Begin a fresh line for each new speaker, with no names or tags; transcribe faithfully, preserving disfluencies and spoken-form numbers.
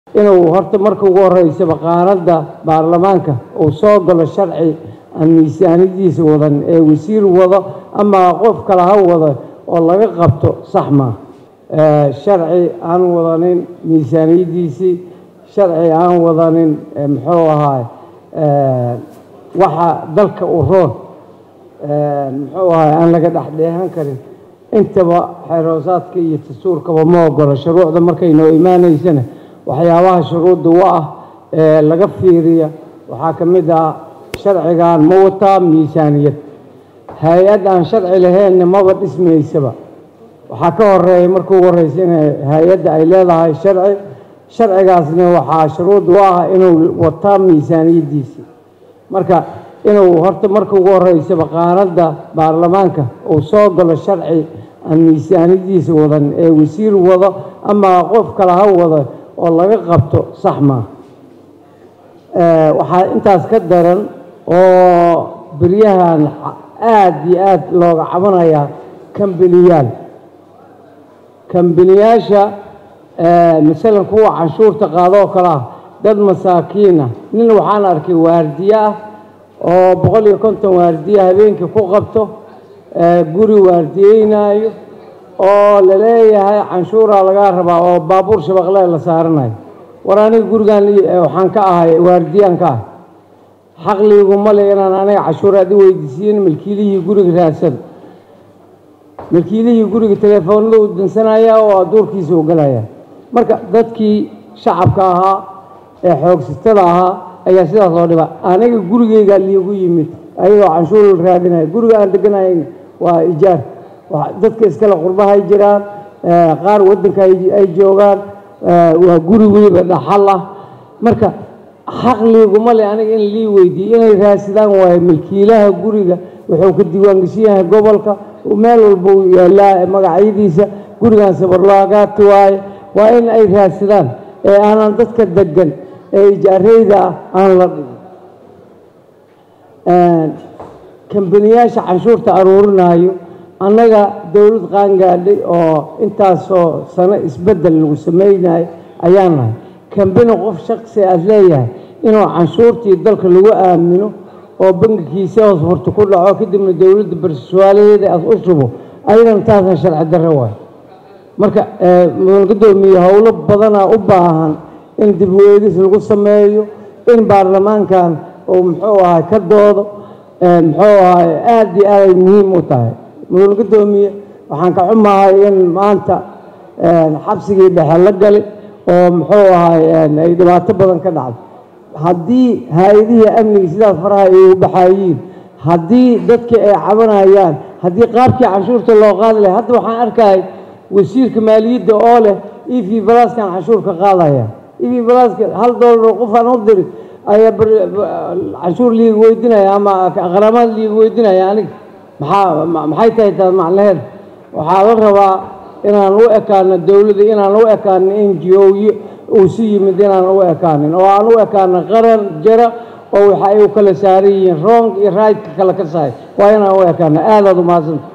inuu horta marka ugu horeysa qaanada baarlamaanka uu soo galo sharci aan miisaaniyadiisa wadan ee wasiir wado ama qof kale ha wado oo laga qabto sax ma ee sharci aan wadanin miisaaniyadiisi sharci aan wadanin muxuu ahaa ee waxa dalka u roon ee muxuu ahaa aan laga dhaxdheehan karin intaba xiroosaadka iyo dastuurka ma ogolo shuruucda markay noo iimaanaysana waxyaabaha shuruudda waa ee laga fiiriyo waxa kamid ah sharcigan ma wata miisaaniyad hay'ad aan sharci lahayn ma ba dhismaysaba waxa ka horeeyay markuu horeysay hay'adda ay leedahay sharci sharcigaasna waxa shuruud waa inuu wata miisaaniyadiisa marka inuu horta markuu ugu horeysay qaanada baarlamaanka uu soo galo sharci aan miisaaniyadiisa wadan ee wasiir wado ama qof kale ha wado oo laga qabto sax ma ee waxa intaas ka daran oo bariyahan aad iyo aad looga cabanaya kambaniyal kambaniyasha ee misalan kuwa canshuurta qaado kala dad masaakiina nin waxaan arkay waardiya oo boqol iyo konton waardiya habeenkii ku qabto ee guri waardiyeynayo oo la leeyahay canshuura laga rabaa oo baabuur shabaqle la saaranayo waraani gurigan waxaan ka ahay waardiyan ka xaqligu ma leeyahay aniga cashuuraad weydiisiin milkiilihii guriga raadsan milkiilihii guriga telefoonada u dansanaya oo doorkiisa u galaya marka dadkii shacabka ahaa ee xoogsitada ahaa ayaa sidaas oo dhiba aniga gurigeyga liigu yimid ayadoo canshuur raadinay guriga aan deganayn waa ijaar dadka iskala qurbaha ay jiraan qaar wadanka ay joogaan waa guri waliba dhaxal ah marka xaqligu ma le aniga in lii weydiiyo inay raadsadaan waa milkiilaha guriga wuxuu ka diiwaan gashiyahay gobolka meel walba yaala magacyadiisa gurigan sabarlaagaad waaye waa in ay raadsadaan ee aanan dadka degan ee ijaareyda aan la dhigin kambaniyasha canshuurta aruurinayo annaga dawlad qaan gaadhay oo intaasoo sano isbedel lagu sameeyay ayaan nahay kambani qof shakhsi ah leeyahay inuu canshuurtii dalka lagu aamino oo bangigiisa hoos horta ku dhaco kadibna dawladda barsuwaaleeda as u shubo aydan taas sharci darro waay marka ee gudoomiye hawlo badan u baahan in dib u eegis lagu sameeyo in baarlamaankan oo muxuu ahaa ka doodo ee muxuu ahaa aad iyo aad muhiim u tahay mudul gudoomiye waxaan ka xumahay in maanta ee xabsigii dhexe la galay oo muxuu ahaa ay dhibaato badan ka dhacday haddii hay'adaha amniga sidaas faraha ay u baxayeen haddii dadka ay cabanayaan haddii qaabkii canshuurta loo qaadi lahaa hadda waxaan arkay wasiirka maaliyadda oo leh E V Plus kan canshuurka qaadaya E V Plus hal dollar qof aan u diray ayaa canshuur liig weydiinaya ama qaramaad liig weydiinaya aniga maxaa maxay tahay taas macnaheed waxaa la rabaa inaan u ekaano dawladda inaan u ekaano N G O oo si yimid inaan u ekaanin oo aan u ekaano qaran jira oo waxa ay u kala saarayeen wrong iyo right kala ka saay waa inaan u ekaano aad aad u mahadsan